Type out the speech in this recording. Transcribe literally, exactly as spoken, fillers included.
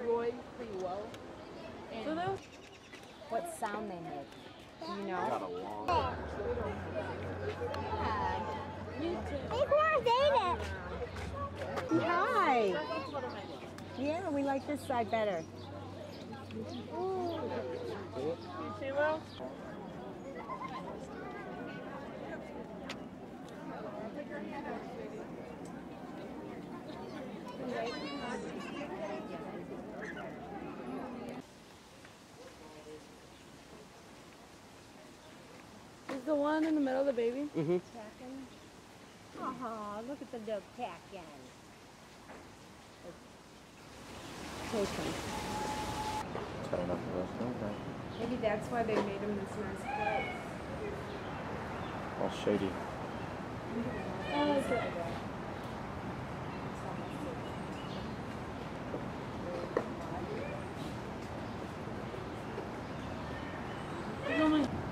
growing pretty well. And So those, what sound they make, do you know? Got a long. Yeah. you too. Hi. Yeah, we like this side better. You see well? Is the one in the middle the baby? Mm-hmm. Takin. Oh, look at the dog Takin. Takin. Got enough of us, don't they? Maybe that's why they made him this nice place. All shady. Oh, okay. Oh my.